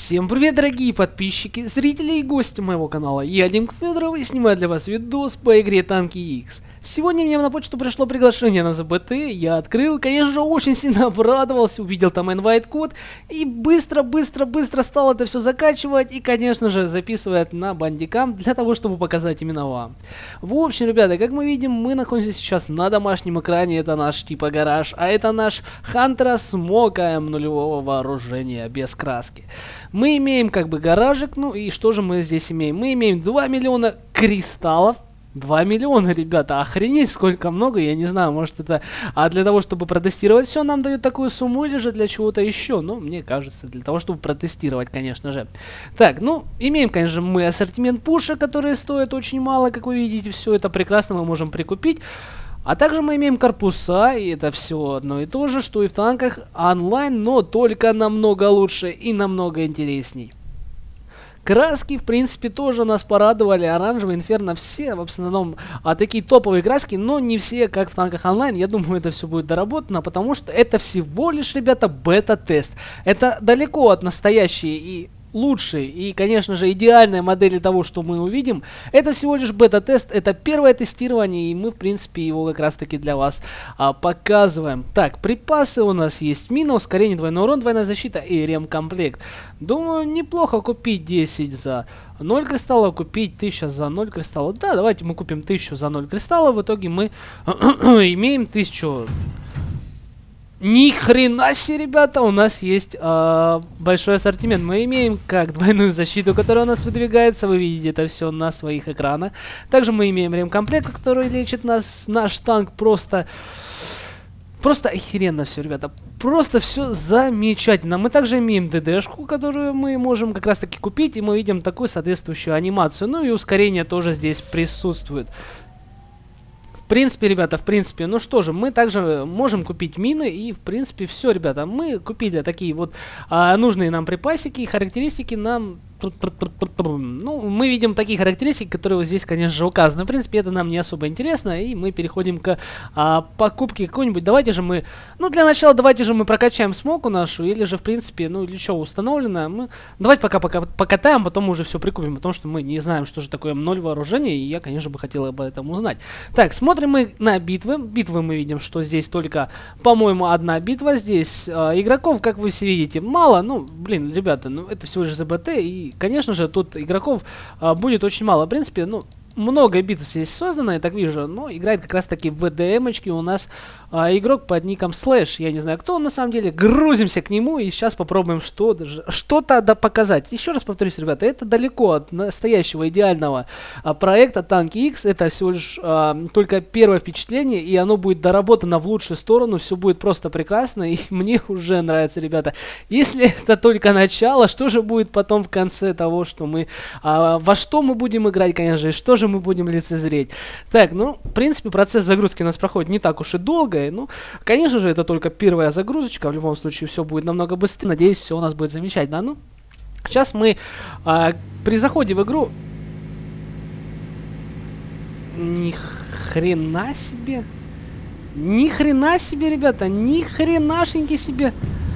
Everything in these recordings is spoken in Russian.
Всем привет, дорогие подписчики, зрители и гости моего канала. Я Димка Федоров и снимаю для вас видос по игре Танки X. Сегодня мне на почту пришло приглашение на ЗБТ, я открыл, конечно же, очень сильно обрадовался, увидел там инвайт-код и быстро стал это все закачивать и, конечно же, записывать на бандикам для того, чтобы показать именно вам. В общем, ребята, как мы видим, мы находимся сейчас на домашнем экране, это наш типа гараж, а это наш Хантера с МОКом нулевого вооружения без краски. Мы имеем как бы гаражик, ну и что же мы здесь имеем? Мы имеем 2 миллиона кристаллов. 2 миллиона, ребята, охренеть, сколько много, я не знаю, может это для того, чтобы протестировать все, нам дают такую сумму или же для чего-то еще, но мне кажется, для того, чтобы протестировать, конечно же. Так, ну, имеем, конечно же, мы ассортимент пуша, которые стоят очень мало, как вы видите, все это прекрасно мы можем прикупить. А также мы имеем корпуса, и это все одно и то же, что и в танках онлайн, но только намного лучше и намного интересней. Краски, в принципе, тоже нас порадовали. Оранжевый, инферно, все в основном такие топовые краски, но не все, как в танках онлайн. Я думаю, это все будет доработано, потому что это всего лишь, ребята, бета-тест. Это далеко от настоящей и лучшей и, конечно же, идеальной модели того, что мы увидим. Это всего лишь бета-тест, это первое тестирование, и мы, в принципе, его как раз-таки для вас показываем. Так, припасы у нас есть: мина, ускорение, двойной урон, двойная защита и ремкомплект. Думаю, неплохо купить 10 за 0 кристаллов, купить 1000 за 0 кристаллов. Да, давайте мы купим 1000 за 0 кристаллов, в итоге мы имеем 1000... Ни хрена себе, ребята, у нас есть большой ассортимент. Мы имеем как двойную защиту, которая у нас выдвигается. Вы видите это все на своих экранах. Также мы имеем ремкомплект, который лечит нас. Наш танк просто охеренно все, ребята. Просто все замечательно. Мы также имеем ДДшку, которую мы можем как раз таки купить. И мы видим такую соответствующую анимацию. Ну и ускорение тоже здесь присутствует. В принципе, ребята, ну что же, мы также можем купить мины, и, в принципе, все, ребята, мы купили такие вот нужные нам припасики, и характеристики нам... Ну, мы видим такие характеристики, которые вот здесь, конечно же, указаны. В принципе, это нам не особо интересно, и мы переходим к покупке какой-нибудь. Давайте же мы... Ну, для начала давайте же мы прокачаем смоку нашу, или же, в принципе, ну, или что установлено. Давайте пока покатаем, потом уже все прикупим, потому что мы не знаем, что же такое 0 вооружения, и я, конечно, бы хотел об этом узнать. Так, смотрим мы на битвы. Битвы мы видим, что здесь только, по-моему, одна битва. Здесь игроков, как вы все видите, мало. Ну, блин, ребята, ну, это всего лишь ЗБТ, и конечно же, тут игроков будет очень мало. В принципе, ну, много битв здесь создано, я так вижу, но играет как раз таки в ВДМочки у нас игрок под ником Слэш. Я не знаю, кто он на самом деле. Грузимся к нему и сейчас попробуем что-то показать. Еще раз повторюсь, ребята, это далеко от настоящего идеального проекта Танки X. Это всего лишь только первое впечатление, и оно будет доработано в лучшую сторону. Все будет просто прекрасно, и мне уже нравится, ребята. Если это только начало, что же будет потом в конце того, что мы... во что мы будем играть, конечно же, и что же мы будем лицезреть. Так, ну, в принципе, процесс загрузки у нас проходит не так уж и долго. Ну, конечно же, это только первая загрузочка. В любом случае, все будет намного быстрее. Надеюсь, все у нас будет замечательно. Ну, сейчас мы при заходе в игру... Ни хрена себе. Ни хрена себе, ребята. Ни хренашеньки себе.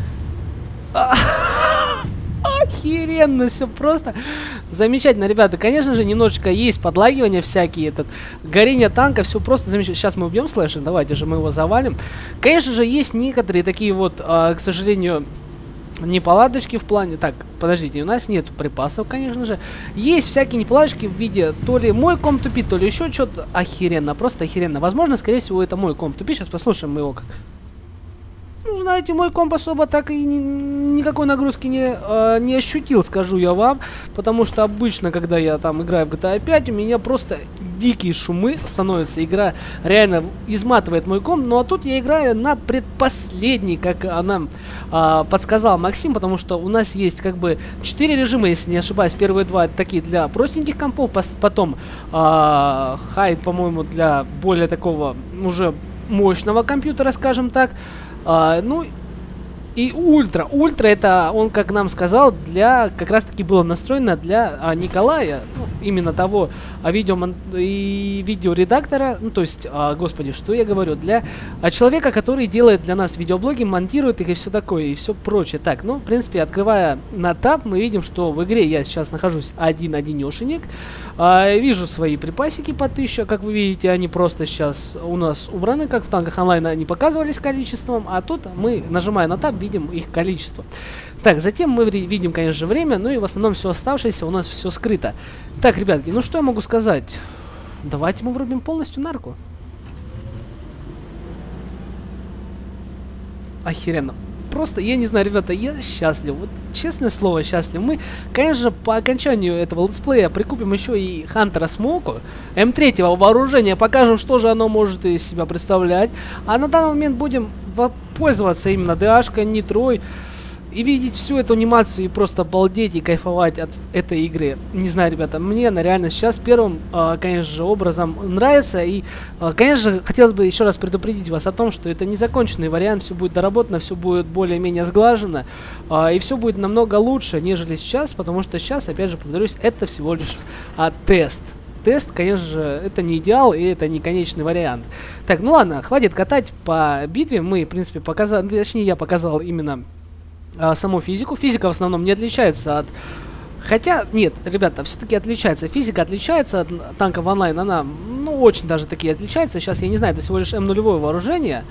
Охеренно, все просто замечательно, ребята. Конечно же, немножечко есть подлагивания всякие, горение танка, все просто замечательно. Сейчас мы убьем Слэша, давайте же мы его завалим. Конечно же, есть некоторые такие вот, к сожалению, неполадочки в плане... Так, подождите, у нас нет припасов, конечно же. Есть всякие неполадочки в виде то ли мой комп тупит, то ли еще что-то. Охеренно, просто охеренно. Возможно, скорее всего, это мой комп тупит. Сейчас послушаем его как... Ну, знаете, мой комп особо так и никакой нагрузки не ощутил, скажу я вам. Потому что обычно, когда я там играю в GTA 5, у меня просто дикие шумы становятся. Игра реально изматывает мой комп. Ну, а тут я играю на предпоследний, как нам подсказал Максим. Потому что у нас есть как бы 4 режима, если не ошибаюсь. Первые 2 такие для простеньких компов. Потом хайд, по-моему, для более такого уже мощного компьютера, скажем так. Ну, И ультра. Ультра это, он, как нам сказал, для, как раз таки было настроено для Николая, ну, именно того видеоредактора, ну, то есть, господи, что я говорю, для человека, который делает для нас видеоблоги, монтирует их и все такое, и все прочее. Так, ну, в принципе, открывая на таб, мы видим, что в игре я сейчас нахожусь один-одинешенек, вижу свои припасики по 1000, как вы видите, они просто сейчас у нас убраны, как в танках онлайн они показывались количеством, а тут мы, нажимая на таб, видим их количество. Так, затем мы видим, конечно же, время, ну и в основном все оставшееся у нас все скрыто. Так, ребятки, ну что я могу сказать? Давайте мы врубим полностью нарку. Охеренно. Просто, я не знаю, ребята, я счастлив. Вот, честное слово, счастлив. Мы, конечно, по окончанию этого летсплея прикупим еще и Хантера Смоку. М3 вооружения, покажем, что же оно может из себя представлять. А на данный момент будем пользоваться именно ДАшкой, Нитрой. И видеть всю эту анимацию и просто обалдеть и кайфовать от этой игры. Не знаю, ребята, мне она реально сейчас первым, конечно же, образом нравится. И, конечно же, хотелось бы еще раз предупредить вас о том, что это незаконченный вариант. Все будет доработано, все будет более-менее сглажено. И все будет намного лучше, нежели сейчас. Потому что сейчас, опять же, повторюсь, это всего лишь тест. Тест, конечно же, это не идеал и это не конечный вариант. Так, ну ладно, хватит катать по битве. Мы, в принципе, показали, точнее, я показал именно саму физику. Физика в основном не отличается от... Хотя, нет, ребята, все-таки отличается. Физика отличается от танков онлайн. Она, ну, очень даже таки отличается. Сейчас, я не знаю, это всего лишь М0 вооружение.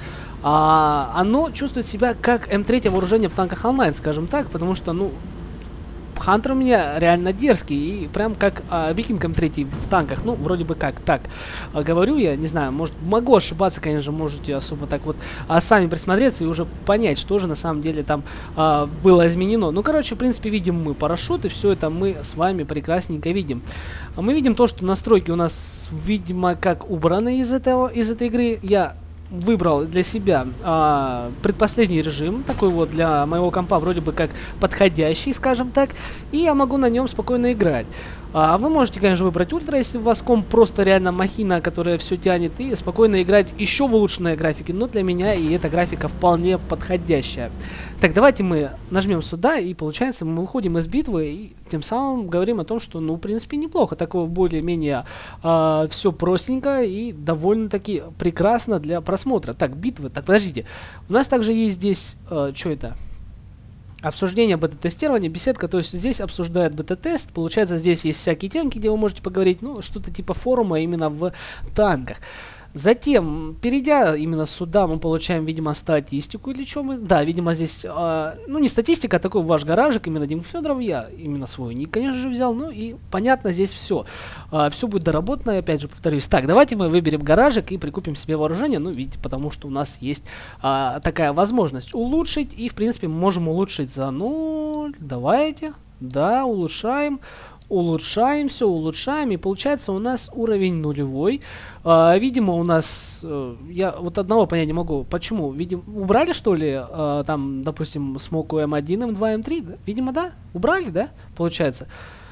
Оно чувствует себя как М3 вооружение в танках онлайн, скажем так. Потому что, ну, Хантер у меня реально дерзкий. И прям как Викинг М3 в танках. Ну, вроде бы как так. Говорю я, не знаю, может, могу ошибаться, конечно, можете особо так вот сами присмотреться и уже понять, что же на самом деле там было изменено. Ну, короче, в принципе, видим мы парашют, и все это мы с вами прекрасненько видим. Мы видим то, что настройки у нас, видимо, как убраны из этой игры. Я выбрал для себя предпоследний режим, такой вот для моего компа вроде бы как подходящий, скажем так, и я могу на нем спокойно играть. Вы можете, конечно, выбрать ультра, если у вас комп просто реально махина, которая все тянет, и спокойно играть еще в улучшенной графике, но для меня и эта графика вполне подходящая. Так, давайте мы нажмем сюда, и получается мы выходим из битвы, и тем самым говорим о том, что, ну, в принципе, неплохо. Такого более-менее все простенько и довольно-таки прекрасно для просмотра. Так, битвы, так, подождите. У нас также есть здесь, что это? Обсуждение бета-тестирования, беседка, то есть здесь обсуждают бета-тест, получается здесь есть всякие темки, где вы можете поговорить, ну, что-то типа форума именно в танках. Затем, перейдя именно сюда, мы получаем, видимо, статистику или что мы... Да, видимо, здесь, ну, не статистика, а такой ваш гаражик, именно Дима Федоров, я именно свой ник, конечно же, взял, ну, и понятно, здесь все. Все будет доработано, опять же, повторюсь. Так, давайте мы выберем гаражик и прикупим себе вооружение, ну, видите, потому что у нас есть такая возможность улучшить, и, в принципе, мы можем улучшить за 0, давайте, да, улучшаем. Улучшаем, все улучшаем, и получается у нас уровень нулевой. Видимо, у нас... я вот одного понять не могу. Почему? Видимо, убрали, что ли, там, допустим, смоку М1, М2, М3? Видимо, да? Убрали, да? Получается.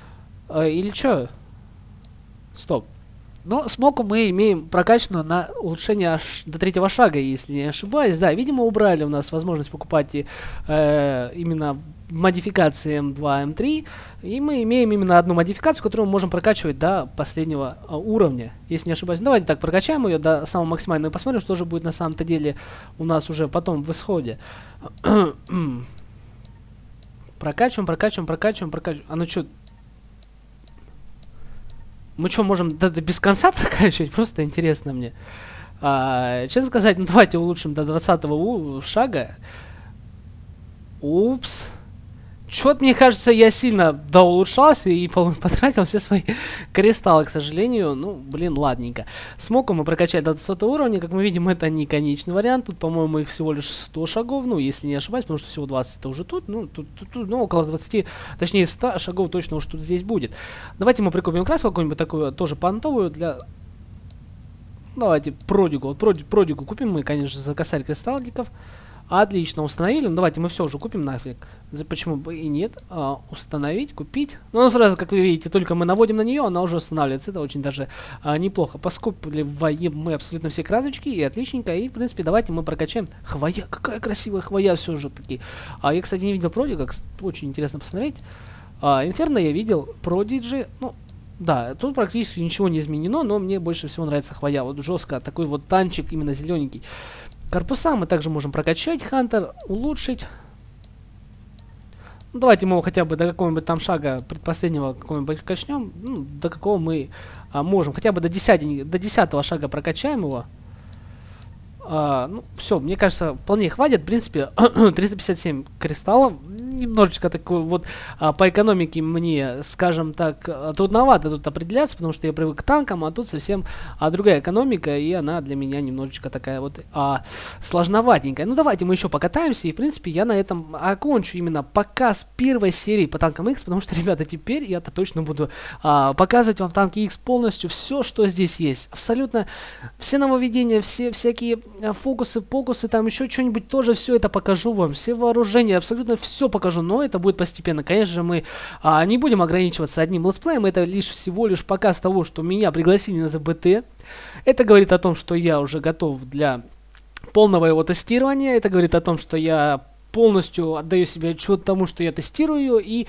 Или что? Стоп. Но смоку мы имеем прокачанную на улучшение аж до 3-го шага, если не ошибаюсь. Да, видимо, убрали у нас возможность покупать именно модификации М2, М3. И мы имеем именно одну модификацию, которую мы можем прокачивать до последнего уровня, если не ошибаюсь. Давайте так прокачаем ее до самого максимального и посмотрим, что же будет на самом-то деле у нас уже потом в исходе. Прокачиваем. А ну что... Мы что, можем без конца прокачивать? Просто интересно мне. Честно сказать, ну давайте улучшим до 20-го шага. Упс. Чё-то, мне кажется, я сильно доулучшался и потратил все свои кристаллы, к сожалению. Ну, блин, ладненько. Смоку мы прокачали до 20 уровня. Как мы видим, это не конечный вариант. Тут, по-моему, их всего лишь 100 шагов. Ну, если не ошибаюсь, потому что всего 20 это уже тут. Ну, тут ну, около 20, точнее 100 шагов точно уж тут здесь будет. Давайте мы прикупим краску какую-нибудь такую, тоже понтовую для... Давайте продигу. Вот продигу купим мы, конечно, за косарь кристалликов. Отлично, установили. Ну, давайте мы все уже купим нафиг. Почему бы и нет? Установить, купить. Ну, сразу, как вы видите, только мы наводим на нее, она уже устанавливается. Это очень даже неплохо. Поскупливаем мы абсолютно все красочки, и отличненько. И, в принципе, давайте мы прокачаем. Хвоя, какая красивая хвоя все же таки. Я, кстати, не видел Продига, очень интересно посмотреть. Инферно я видел, Продиджи, ну... Да, тут практически ничего не изменено, но мне больше всего нравится хвоя. Вот жестко, такой вот танчик, именно зелененький. Корпуса мы также можем прокачать, Хантер, улучшить. Ну, давайте мы его хотя бы до какого-нибудь там шага предпоследнего какого-нибудь качнем. Ну, до какого мы можем. Хотя бы до 10-го шага прокачаем его. Ну, все, мне кажется, вполне хватит. В принципе, 357 кристаллов. Немножечко такой вот по экономике мне, скажем так, трудновато тут определяться, потому что я привык к танкам, а тут совсем другая экономика, и она для меня немножечко такая вот сложноватенькая. Ну, давайте мы еще покатаемся, и, в принципе, я на этом окончу именно показ первой серии по танкам X, потому что, ребята, теперь я-то точно буду показывать вам в танке X полностью все, что здесь есть. Абсолютно все нововведения, все всякие фокусы, покусы, там еще что-нибудь тоже, все это покажу вам, все вооружения, абсолютно все покажу, но это будет постепенно. Конечно же, мы не будем ограничиваться одним летсплеем, это всего лишь показ того, что меня пригласили на ЗБТ. Это говорит о том, что я уже готов для полного его тестирования, это говорит о том, что я полностью отдаю себе отчет тому, что я тестирую, и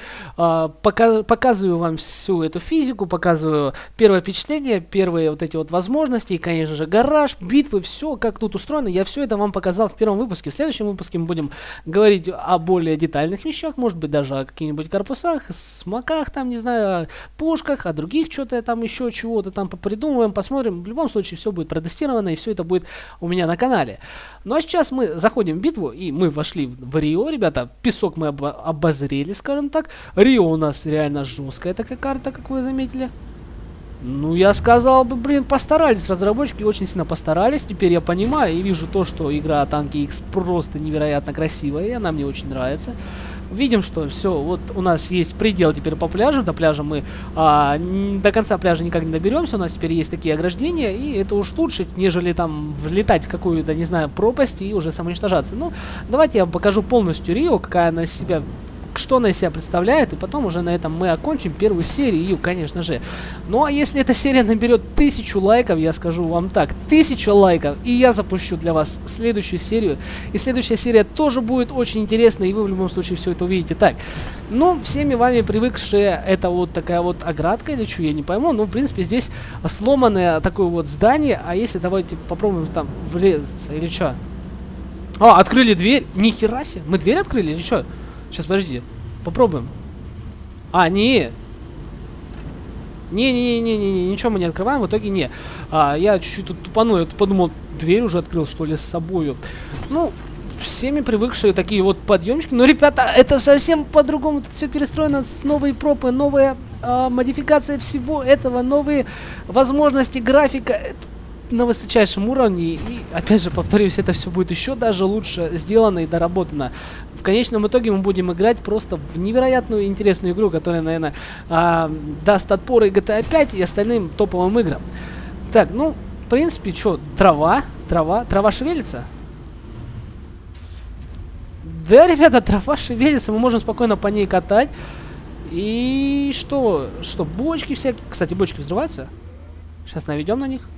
показываю вам всю эту физику, показываю первое впечатление, первые вот эти вот возможности, и, конечно же, гараж, битвы, все, как тут устроено, я все это вам показал в первом выпуске. В следующем выпуске мы будем говорить о более детальных вещах, может быть, даже о каких-нибудь корпусах, смоках, там, не знаю, о пушках, о других что-то там, еще чего-то там попридумываем, посмотрим. В любом случае, все будет протестировано, и все это будет у меня на канале. Ну, а сейчас мы заходим в битву, и мы вошли в Рио, ребята, песок мы обозрели, скажем так. Рио у нас реально жесткая такая карта, как вы заметили. Ну, я сказал бы, блин, постарались, разработчики очень сильно постарались. Теперь я понимаю и вижу то, что игра Танки X просто невероятно красивая, и она мне очень нравится. Видим, что все, вот у нас есть предел теперь по пляжу. До пляжа мы до конца пляжа никак не доберемся. У нас теперь есть такие ограждения, и это уж лучше, нежели там влетать в какую-то, не знаю, пропасть и уже самоуничтожаться. Ну, давайте я вам покажу полностью Рио, какая она из себя, что она из себя представляет, и потом уже на этом мы окончим первую серию, конечно же. Ну, а если эта серия наберет 1000 лайков, я скажу вам так, 1000 лайков, и я запущу для вас следующую серию. И следующая серия тоже будет очень интересной, и вы в любом случае все это увидите. Так, ну, всеми вами привыкшие, это вот такая вот оградка или что, я не пойму. Ну, в принципе, здесь сломанное такое вот здание, а если давайте попробуем там влезться, или что? Открыли дверь, нихера себе, мы дверь открыли или что? Сейчас, подожди. Попробуем. Не. Не, ничего мы не открываем, в итоге не. Я чуть-чуть тут тупанул, я подумал, дверь уже открыл, что ли, с собою. Ну, всеми привыкшие такие вот подъемчики. Но, ребята, это совсем по-другому. Тут все перестроено с новые пропы, новая модификация всего этого, новые возможности, графика. Это на высочайшем уровне, и опять же повторюсь, это все будет еще даже лучше сделано и доработано. В конечном итоге мы будем играть просто в невероятную интересную игру, которая, наверное, даст отпор и GTA 5 и остальным топовым играм. Так, ну, в принципе, что, трава шевелится? Да, ребята, трава шевелится, мы можем спокойно по ней катать. И что, бочки всякие, кстати, бочки взрываются? Сейчас наведем на них.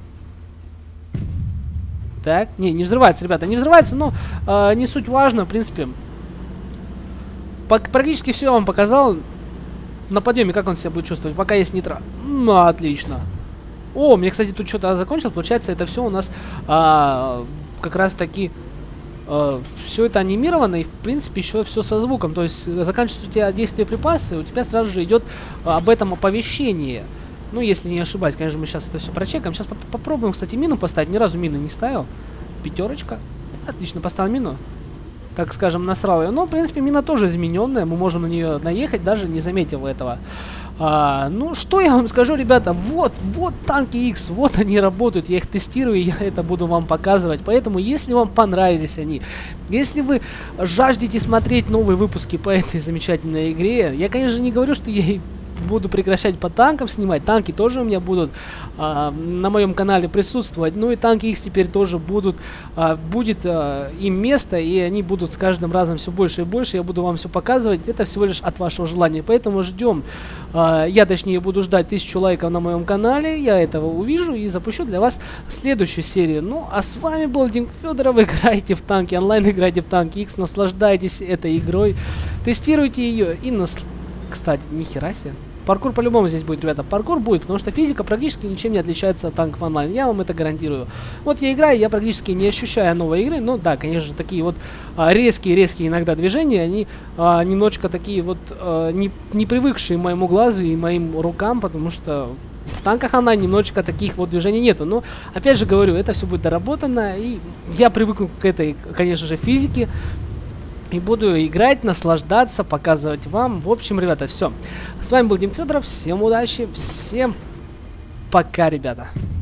Так, не взрывается, ребята, не взрывается, но не суть важно, в принципе. Практически все я вам показал. На подъеме как он себя будет чувствовать, пока есть нитро. Ну, отлично. Мне, кстати, тут что-то закончилось, получается, это все у нас как раз таки все это анимировано, и, в принципе, еще все со звуком. То есть, заканчивается у тебя действие припасы, у тебя сразу же идет об этом оповещение. Ну, если не ошибаюсь, конечно, мы сейчас это все прочекаем. Сейчас попробуем, кстати, мину поставить. Ни разу мину не ставил. 5. Отлично, поставил мину. Так скажем, насрал ее. Но, в принципе, мина тоже измененная. Мы можем на нее наехать, даже не заметив этого. Ну, что я вам скажу, ребята. Вот танки X, вот они работают. Я их тестирую, я это буду вам показывать. Поэтому, если вам понравились они, если вы жаждете смотреть новые выпуски по этой замечательной игре, я, конечно, не говорю, что я буду прекращать по танкам снимать. Танки тоже у меня будут на моем канале присутствовать. Ну и танки X теперь тоже будут, будет им место, и они будут с каждым разом все больше и больше. Я буду вам все показывать. Это всего лишь от вашего желания. Поэтому ждем. Я точнее буду ждать 1000 лайков на моем канале. Я этого увижу и запущу для вас следующую серию. Ну а с вами был Дим Федоров. Играйте в танки онлайн, играйте в танки X, наслаждайтесь этой игрой, тестируйте ее и Кстати, нихера себе. Паркур по-любому здесь будет, ребята. Паркур будет, потому что физика практически ничем не отличается от танков онлайн. Я вам это гарантирую. Вот я играю, я практически не ощущаю новой игры. Ну да, конечно, такие вот резкие иногда движения, они немножечко такие вот не привыкшие моему глазу и моим рукам, потому что в танках онлайн немножечко таких вот движений нету. Но, опять же говорю, это все будет доработано, и я привыкну к этой, конечно же, физике. И буду играть, наслаждаться, показывать вам. В общем, ребята, все. С вами был Дим Федоров. Всем удачи, всем пока, ребята.